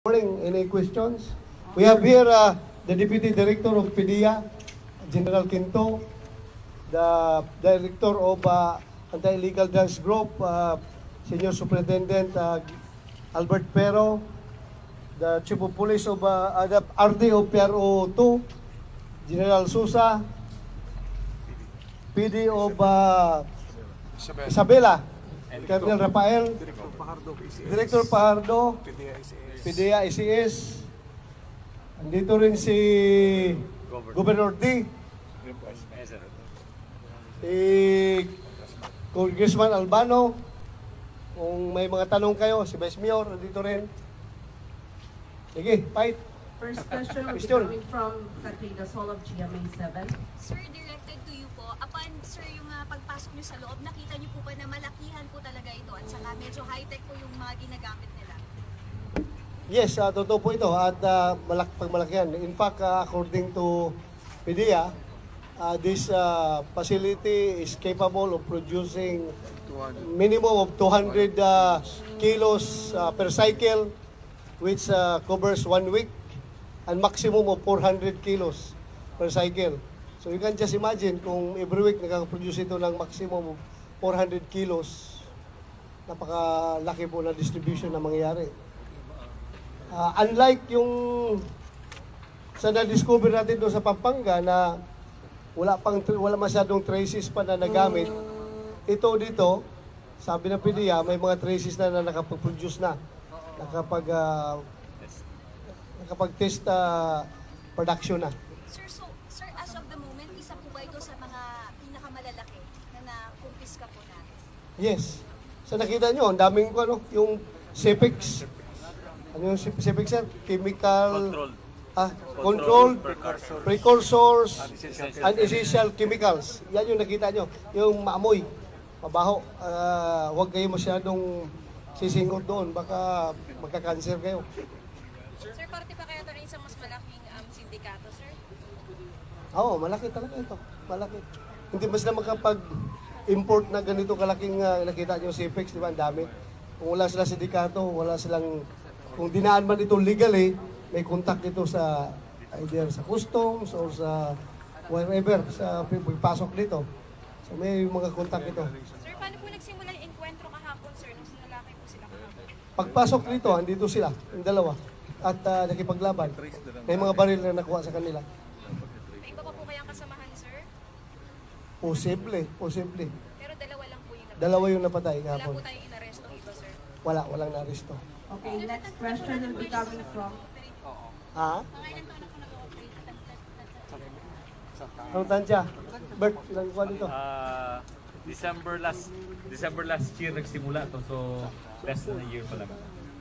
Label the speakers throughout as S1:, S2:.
S1: Morning, any questions? We have here the Deputy Director of PDEA, General Quinto, the Director of Anti-Illegal Drugs Group, Senior Superintendent Albert Pero, the Chief of Police of the RD of PRO2, General Sousa, PD of Isabela, Colonel Rafael, Director Pajardo, PDEA ICS. Andito rin si Governor D. Si Congressman Albano. Kung may mga tanong kayo, si Vice Mayor, andito rin. Sige, fight.
S2: First question will be coming from Katrina Sol of GMA 7.
S3: Sir, directed to you po. Upon, sir, yung pagpasok nyo sa loob, nakita nyo po ba na malakihan po talaga ito at saka medyo high-tech po yung mga ginagamit nila?
S1: Yes, totoo po ito at pagmalakihan. In fact, according to PDEA, this facility is capable of producing minimum of 200 kilos per cycle, which covers 1 week, and maximum of 400 kilos per cycle. So you can just imagine kung every week nakaka-produce ito ng maximum of 400 kilos, napakalaki po na distribution na mangyayari. Unlike yung sa na-discover natin doon sa Pampanga na wala masyadong traces pa na nagamit, ito dito, sabi ng PDEA, may mga traces na nakapag-produce na, nakapag-test production na.
S3: Sir, as of the moment, isa po ba ito sa mga pinakamalalaki na nakumpiska po natin?
S1: Yes. Sa nakita nyo, ang daming yung CPEX. Ano yung CPEX, sir? Chemical... Controlled precursors and essential chemicals. Yan yung nakita nyo. Yung maamoy, mabaho. Huwag kayo masyadong sisingot doon. Baka magka-cancer kayo.
S4: Sir, parte pa kaya ito rin isang mas malaking sindikato, sir?
S1: Oo, malaki talaga ito. Malaki. Hindi mas na makapag-import na ganito kalaking nakita nyo CPEX, di ba? Ang dami. Kung wala sila sindikato, wala silang... Kung dinaan man ito legally, may contact dito sa either sa customs or sa wherever, sa pagpasok dito. So may mga contact dito.
S4: Sir, paano po nagsimula yung enkwentro kahapon, sir, nung sinalakay po sila kahapon?
S1: Pagpasok dito, andito sila, yung dalawa. At nakipaglaban. May mga baril na nakuha sa kanila.
S4: May iba pa po kayang kasamahan, sir?
S1: Posible.
S4: Pero dalawa lang po yung napatay.
S1: Dalawa yung napatay
S4: Wala
S1: kahapon.
S4: po tayong inaresto iba, sir?
S1: Walang naaresto.
S2: Okay, next question will be coming from...
S1: Ha? Anong tansya? Bert, ilang kuha dito?
S5: December last year nagsimula to, so less than a year pa lang.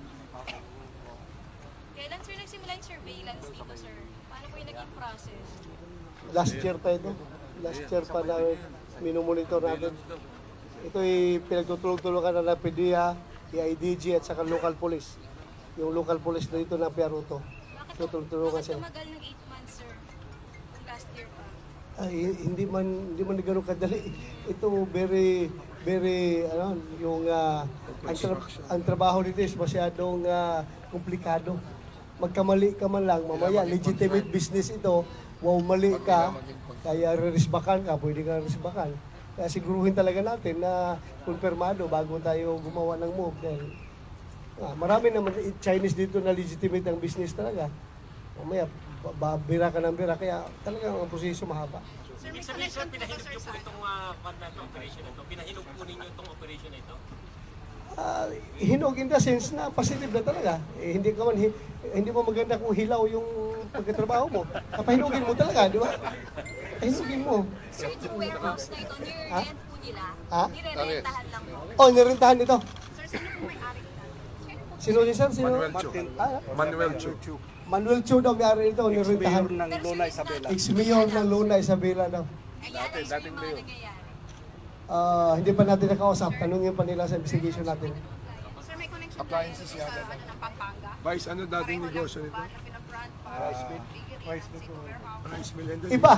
S4: Kailan, sir, nagsimula yung surveillance dito, sir? Paano po yung naging process?
S1: Last year pa ito. Last year pa na minumonitor natin. Ito'y pinagtutulog-tulungan na ng PDEA, IDG at saka local police. Yung local police na dito ng PRO2. Tutulungan sila.
S4: Tumagal ng 8 months, sir? Last year pa?
S1: Ay, hindi man gano'ng kadali. Ito very yung ang trabaho dito is masyadong komplikado. Magkamali ka man lang, mamaya legitimate business ito, wow, mali ka, kaya ririsbakan ka, pwede ka ririsbakan. Kaya siguruhin talaga natin na kumpirmado bago tayo gumawa ng move. Dahil marami naman Chinese dito na legitimate ang business talaga. Mamaya, bira ka ng bira. Kaya talagang ang proseso mahaba.
S6: Sir, may connection po ba, sir, sa itong operation na ito? Pinahinog po ninyo itong operation na ito?
S1: Hinog in the sense na positive na talaga. Hindi mo maganda kung hilaw yung pagkatrabaho mo. Kapahinugin mo talaga, di ba? Hinugin mo.
S3: Sir, yung warehouse na ito, nire-rent po nila?
S1: Ha?
S3: Nire-rentahan lang po?
S1: Oh, nirentahan ito.
S3: Sir, sino po may-ari nila?
S1: Sino si sir? Sino?
S7: Manuel Chu.
S1: Manuel Chu daw may-ari ito, nirentahan.
S7: ng Luna Isabela.
S1: Ex-mayor ng Luna Isabela daw.
S3: Kaya na sir yung mga nangyayari.
S1: Hindi pa natin nakausap. Tanungin pa nila sa investigation natin.
S4: Sir, may connection
S7: Appliances
S4: tayo
S7: yata.
S4: sa ng Pampanga?
S7: Vice, ano dating negosyo nito?
S4: Na pinabrand pa?
S7: Rice mill.
S1: Iba,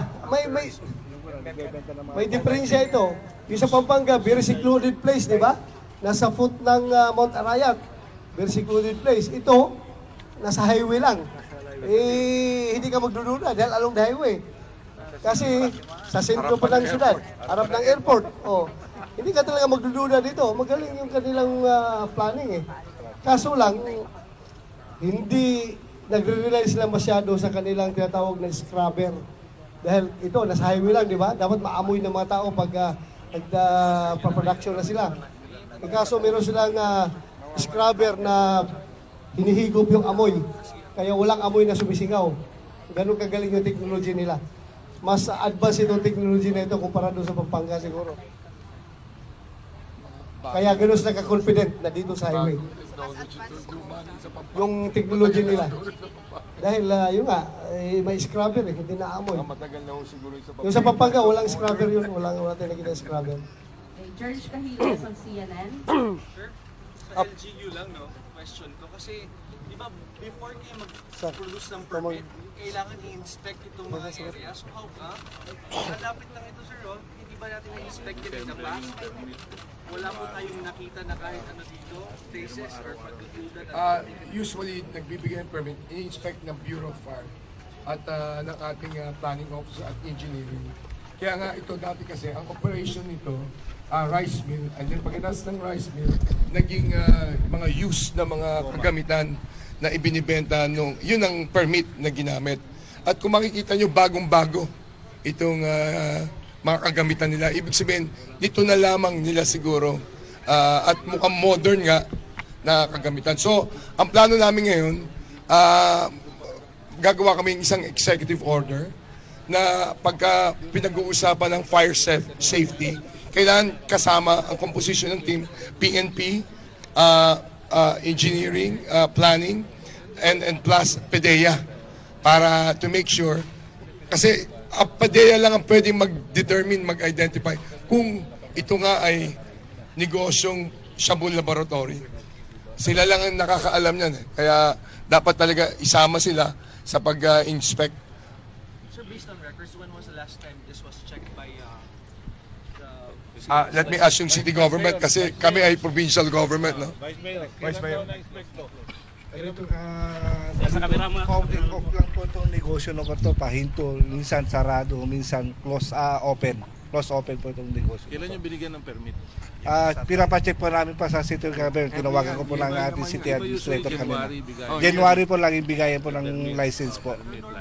S1: may diferensya ito. Yung sa Pampanga, very secluded place, di ba? Nasa foot ng Mount Arayat. Very secluded place. Ito, nasa highway lang. Hindi ka magdududa dahil along the highway. Kasi sa sentro pa ng syudad, harap ng airport. Hindi ka talaga magdududa dito. Magaling yung kanilang planning eh. Kaso lang, hindi nagre-rely sila masyado sa kanilang tinatawag na scrubber. Dahil ito, nasa highway lang, di ba? Dapat maamoy ng mga tao pag nagpa-production na sila. Kaso meron silang scrubber na hinihigop yung amoy. Kaya walang amoy na sumisingaw. Ganun kagaling yung technology nila. Mas advanced itong technology na ito kumpara doon sa Pampanga siguro. Kaya ganun sila ka-confident na dito sa highway. Yung technology nila. Dahil yun nga, may scrubber hindi na-amoy.
S7: Matagal na siguro
S1: Yung sa Pampanga, walang scrubber yun. Walang natin nakita scrubber.
S2: Okay, George Cahiles on CNN.
S8: Sa LGU lang, no? Question ko. Kasi, di ba, before kayo mag-produce ng permit, kailangan i-inspect itong mga areas. So, how ka? Malapit lang ito, sir, oh. Hindi ba natin na-inspect it in the past? Wala po tayong nakita na kahit ano dito, places or pagkukudan.
S7: Usually, nagbibigay ng permit, i-inspect ng Bureau of Fire at ng ating planning officer at engineering. Kaya nga ito dati kasi, ang operation nito, rice mill, and then pagkatapos ng rice mill, naging mga use na mga kagamitan na ibinibenta nung, yun ang permit na ginamit. At kung makikita nyo, bagong-bago itong mga kagamitan nila. Ibig sabihin, dito na lamang nila siguro at mukhang modern nga na kagamitan. So, ang plano namin ngayon, gagawa kami ng isang executive order na pagka pinag-uusapan ng fire safety, kailangan kasama ang composition ng team, PNP, engineering, planning, and plus PDEA para to make sure. Kasi PDEA lang ang pwedeng mag-determine, mag-identify kung ito nga ay negosyong Shabu Laboratory. Sila lang ang nakakaalam niyan. Kaya dapat talaga isama sila sa pag-inspect.
S8: Sir, based on records, when was the last time this was checked by
S7: Let me ask yung city government kasi kami ay provincial government, no?
S5: Vice Mayor.
S9: Counting off lang po itong negosyo na ito, pahinto, minsan sarado, minsan close open. Close open po itong negosyo.
S10: Kailan nyo binigyan ng permit?
S9: Pinapacheck po namin pa sa city government. Tinawagan ko po ng ating city administrator kanina. January po lang ibigayan po ng license po.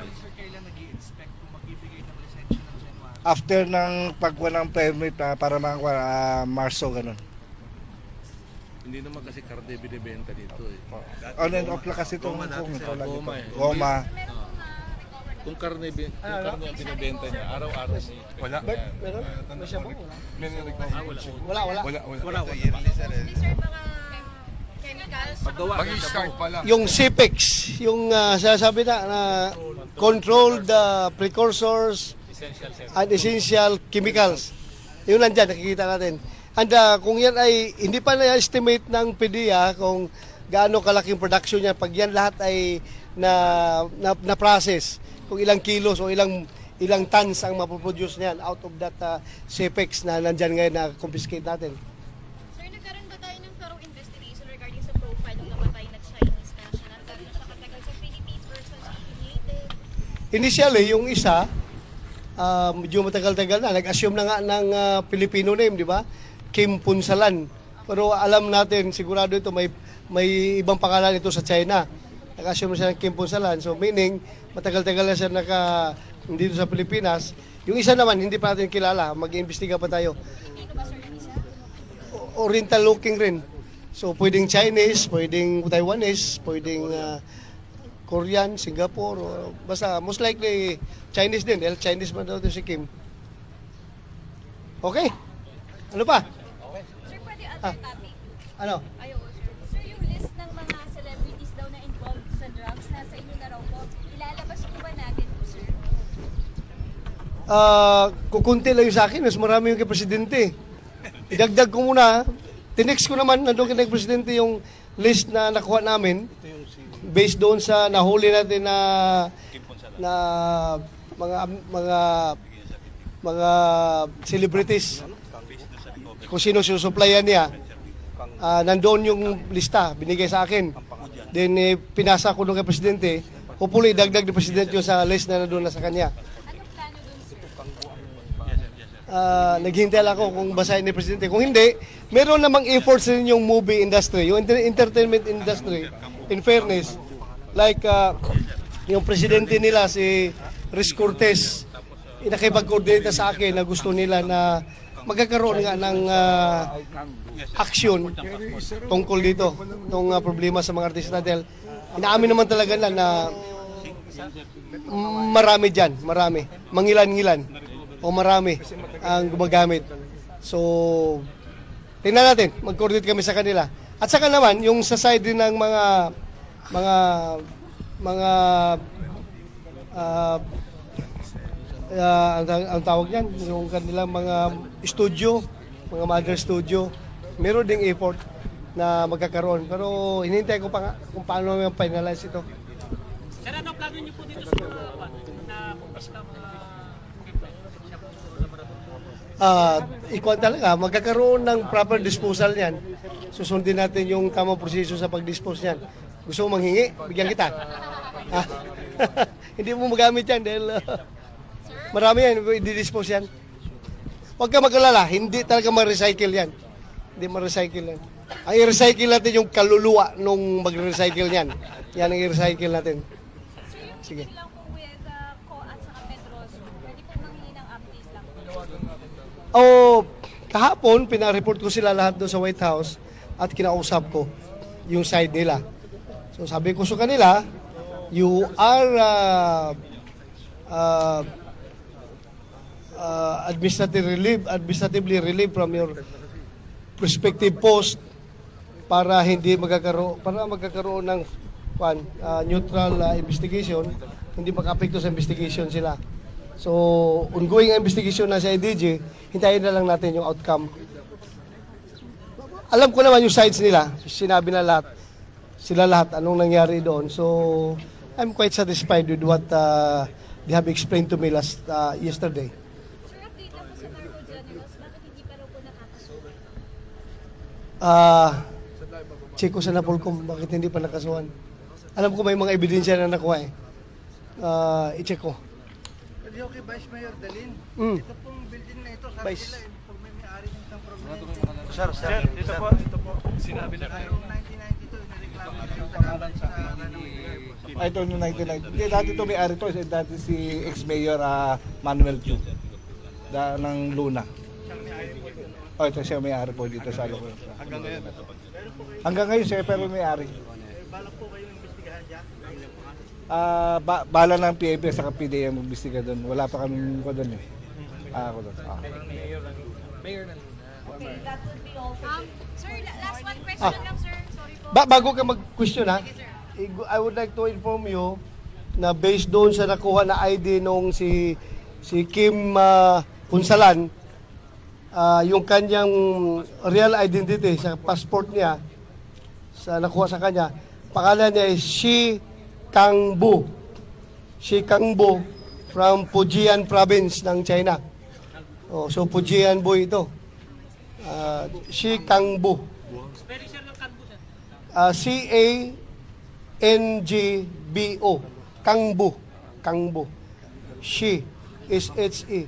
S9: After ng pagkuha ng permit para makakuha, Marso, ganun.
S10: Hindi naman kasi karne binibenta dito eh.
S9: On and off lang kasi itong
S10: Goma eh.
S9: Goma.
S10: Kung karne ang binibenta niya, araw-araw may
S7: Wala.
S1: Meron? May siya po?
S7: Wala.
S1: Wala.
S4: Sir, mga chemicals,
S7: Mag-i-start pa lang.
S1: Yung CPEX, yung sinasabi na controlled precursors and essential chemicals. Yung nandyan, nakikita natin. And kung yan ay hindi pa na-estimate ng PDEA kung gaano kalaking production niya, pag yan lahat ay na-process, kung ilang kilos o ilang tons ang mapoproduce niyan out of that CPEX na nandyan ngayon na confiscate natin.
S4: sir, nagkaroon ba tayo ng thorough investigation regarding sa profile ng namatay na Chinese national? Gano'n na siya katagal sa Philippines versus affiliated?
S1: Initially, yung isa, medyo matagal-tagal na, nag-assume na nga ng Filipino name, di ba? Kim Punsalan. Pero alam natin, sigurado ito, may ibang pangalan ito sa China. Nag-assume siya ng Kim Punsalan. So meaning, matagal-tagal na siya dito sa Pilipinas. Yung isa naman, hindi pa natin kilala. Mag-iimbestiga pa tayo.
S4: Dito ba, sir, yung isa?
S1: Oriental looking rin. So pwedeng Chinese, pwedeng Taiwanese, pwedeng Korean, Singapore, basta most likely Chinese din. Dahil Chinese man daw ito si Kim. Okay. Ano pa?
S3: Sir, pwede other topic?
S1: Ano?
S3: Ayo, sir. Sir, yung list ng mga celebrities daw na involved sa drugs, nasa inyo na raw po. Ilalabas po ba natin po, sir?
S1: Kukunti lang yung sa akin, mas marami yung kay Presidente. Idagdag ko muna, tinext ko naman, nandun kay Presidente yung list na nakuha namin, based doon sa nahuli natin na mga celebrities. Kung sino susuplayan niya, nandoon yung lista, binigay sa akin. Then pinasa ko nung kay Presidente. Hopefully, dagdag ni Presidente yung sa list na doon na sa kanya. Naghihintay lang ako kung basahin ni Presidente. Kung hindi, meron namang efforts rin yung movie industry, yung entertainment industry, in fairness. Like, yung Presidente nila, si Riz Cortez, nakipag-coordinate sa akin na gusto nila na magkakaroon nga ng action tungkol dito, itong problema sa mga artista. Dahil inaamin naman talaga na marami dyan, marami, mangilan-ngilan o marami ang gumagamit. So, tingnan natin, mag-coordinate kami sa kanila. At saka naman, yung sa side din ng ang tawag yan, yung kanilang mga studio, mga mother studio, meron ding effort na magkakaroon. Pero hinihintay ko pa nga kung paano yung finalize ito.
S6: Sir, ano plano niyo po dito sa mga kumpiska mga
S1: ikuan talaga, magkakaroon ng proper disposal niyan. Susundin natin yung tamang proseso sa pag-dispose niyan. Gusto mo manghingi? Bigyan kita. Hindi mo magamit yan dahil marami yan, i-dispose yan. Huwag ka mag-alala, hindi talaga ma-recycle yan. Hindi ma-recycle yan. Ang i-recycle natin yung kaluluwa nung mag-recycle yan. Yan ang i-recycle natin. Sige.
S3: lang po with Co at saka Petros, pwede po manghingi ng update lang.
S1: Kahapon, pinareport ko sila lahat doon sa White House at kinausap ko yung side nila. So sabi ko sa kanila, you are administratively relieved from your respective post para magkakaroon ng neutral investigation, hindi maka-apekto sa investigation sila. So, ongoing investigation na sa IDG, hintayin na lang natin yung outcome. Alam ko naman yung sides nila, sinabi na lahat, sila lahat, anong nangyari doon. So, I'm quite satisfied with what they have explained to me yesterday.
S3: Sir, update lang po sa Narco Generals, bakit hindi pa raw po nakakasuhan?
S1: Check ko sa Napolcom, bakit hindi pa nakasuhan. Alam ko may mga ebidensya na nakuha eh. I-check ko.
S9: Pwede okay, Vice Mayor Dalin. Ito pong building na ito, sabi
S1: Vice.
S9: nila, pag may may-ari ng isang prominente.
S8: Sir, dito po. Sinabi na kayo.
S9: Noong 1992, nireklamo na yung pangalan sa
S10: Ito noong 1990. Hindi, dati ito may-ari to. Dati si ex-mayor Manuel Chu. Ng Luna. Ito siya may-ari po dito sa Luna. Hanggang ngayon siya, pero may-ari.
S9: Balak po kayong imbestigahan dyan?
S10: Bala ng PAP sa PDA mag-imbestiga doon. Wala pa kami ko doon eh. Ako doon.
S8: Mayor na.
S3: Okay, that would be all.
S4: Sir, last one question lang, sir. Sorry po.
S1: Bago ka mag-question ha, I would like to inform you na based doon sa nakuha na ID nung si Kim Punsalan, yung kanyang real identity sa passport niya, sa nakuha sa kanya, pangalan niya is Shi Kangbu. Shi Kangbu from Fujian province ng China. So Fujian boy ito. Shi Kangbu. C-A-N-G-B-O. Kangbu. Kangbu. Shi is H-E.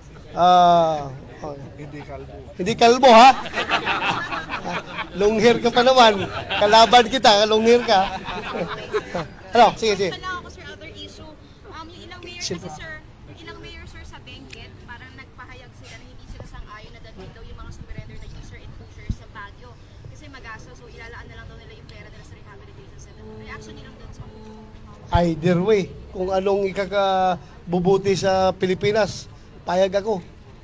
S1: Hindi kalbo ha? Long hair ka pa naman. Kalaban kita, long hair ka. Ano? Sige.
S4: Wala ako, sir, other issue. Yung ilang mayor kasi, sir, sa Benguet, parang nagpahayag sila na hindi sila sang-ayon na dalhin daw yung mga surrender na user and pushers sa Baguio. Kasi mag-asa, so ilalaan na lang daw nila yung pera nila sa rehabilitation center. Reaction nilang doon, sir?
S1: Either way, kung anong ikakabubuti sa Pilipinas, payag ako.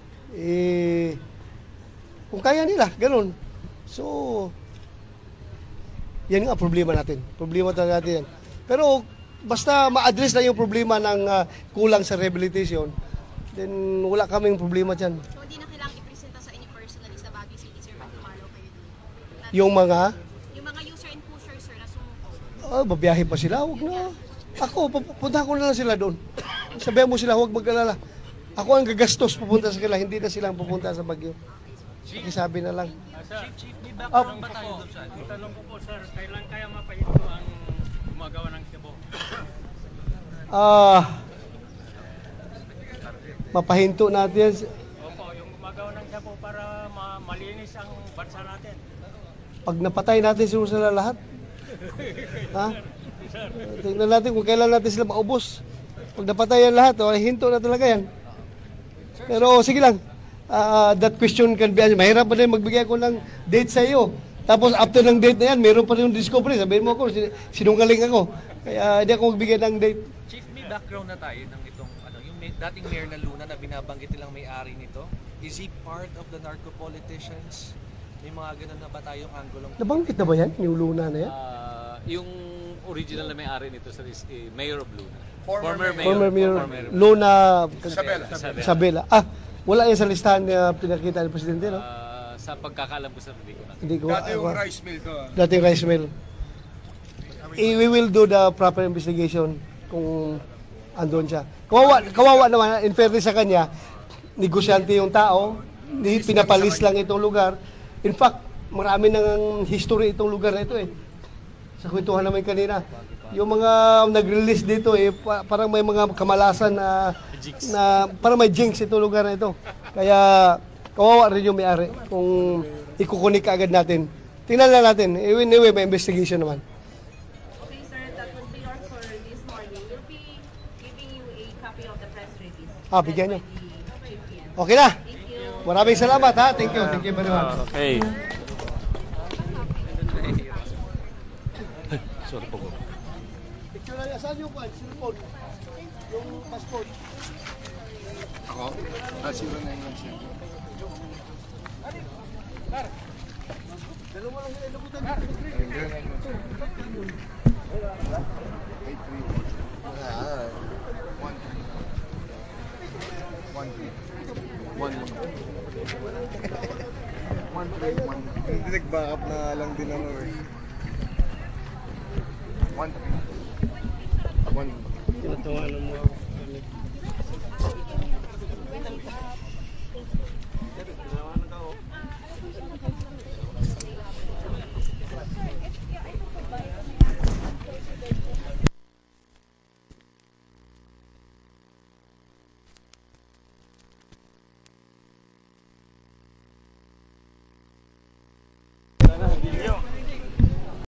S1: Kung kaya nila, ganun. So, yan nga problema natin. Problema talaga natin yan. Pero basta ma-address na yung problema ng kulang sa rehabilitation, then wala kaming problema dyan.
S4: So, hindi na kailangang ipresenta sa inyo personally sa Baguio City, sir, pag tumalaw kayo doon?
S1: Yung mga
S4: user and pushers, sir, na sumuko.
S1: babiyahe pa sila, huwag na. Ako, pupunta ko na lang sila doon. Sabihan mo sila, huwag mag-alala. Ako ang gagastos pupunta sa kanila, hindi na silang pupunta sa Baguio. Sabi na lang.
S6: Chief, may background ba tayo doon sa? Tanong ko po, sir, kailan kaya mapahinto ang gumagawa ng shabu.
S1: Mapahinto natin.
S6: Opo, yung gumagawa ng shabu para malinis ang bansa natin.
S1: Pag napatay natin siguro sila lahat. Ha? Tingnan natin kung kailan natin sila maubos. Pag napatay yan lahat, hinto na talaga yan. Pero sige lang. That question can be answered. Mahirap pa din magbigay ako ng date sa iyo. Tapos after ng date na yan, meron pa rin yung discovery. Sabihin mo ako, sinungaling ako. Kaya hindi ako magbigay ng date.
S11: Chief, may background na tayo ng itong yung dating mayor na Luna na binabanggit nilang may-ari nito. Is he part of the narco politicians? May mga ganun na ba tayong anggulong?
S1: Nabanggit na ba yan? Yung Luna na yan?
S12: Yung original na may-ari nito sir is Mayor of Luna.
S1: Former Mayor. Luna Sabela. Wala yan sa listahan na pinakita ng Presidente, no?
S12: Sa pagkakaalam ko sir, hindi ko na.
S1: Hindi ko.
S7: Dati yung rice mill to.
S1: Dating rice mill. We will do the proper investigation kung andun siya. Kawawa naman, in fairness sa kanya, negosyante yung tao, pinapalis lang itong lugar. In fact, marami nang history itong lugar na ito eh. Sa kwentuhan namin kanina. Yung mga nag-release dito parang may mga kamalasan na parang may jinx itong lugar na ito. Kaya kawawa rin yung may-ari kung ikukunik agad natin. Tingnan lang natin. Anyway, may investigation naman.
S2: Okay, sir, that would be all for this morning. We'll be giving you a copy of the press release.
S1: Bigyan nyo. Okay na. Maraming salamat ha. Thank you. Thank you very much.
S12: Okay.
S1: Sorry po. Picture lang. Saan yung cellphone? Yung passport.
S7: Ako? 0917.
S1: Dalawa lang yung ilabutan.
S9: Hindi nag-backup na lang din ako eh. 1-3.
S1: Tinatawanan mo.